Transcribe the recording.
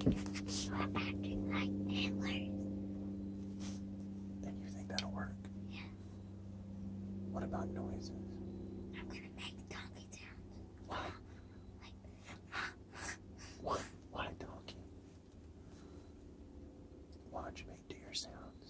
You're acting like antlers. And you think that'll work? Yeah. What about noises? I'm gonna make donkey sounds. Why? Why donkey? Why don't you make deer sounds?